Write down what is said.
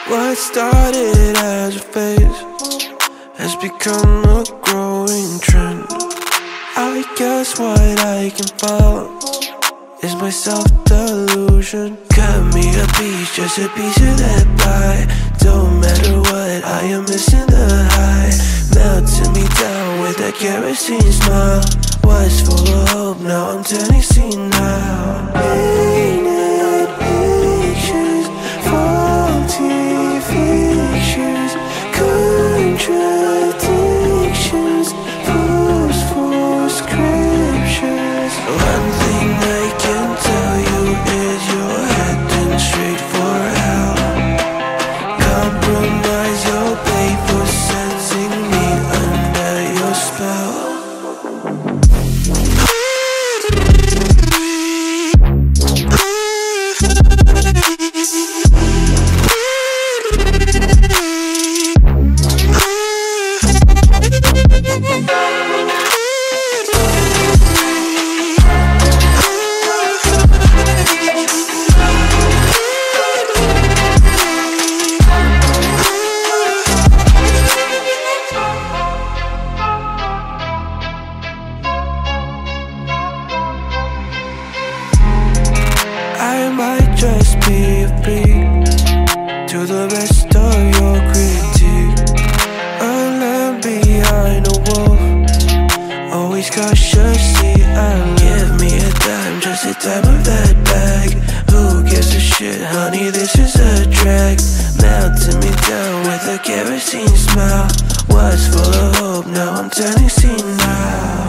What started as a phase has become a growing trend. I guess what I can follow is my self-delusion. Cut me a piece, just a piece of that pie. Don't matter what, I am missing the high. Melting me down with that kerosene smile. Was full of hope, now I'm turning senile. Painted pictures, faulty fictions, contradictions, false scriptures. One thing I can tell you is you're heading straight for hell. Compromise your pay for sensing me under your spell. I might just be a freak to the rest of your critique. A lamb behind a wolf, always cautiously alert. Give me a dime, just a dime of that bag. Who gives a shit, honey, this is a drag. Melting me down with a kerosene smile. Was full of hope, now I'm turning senile.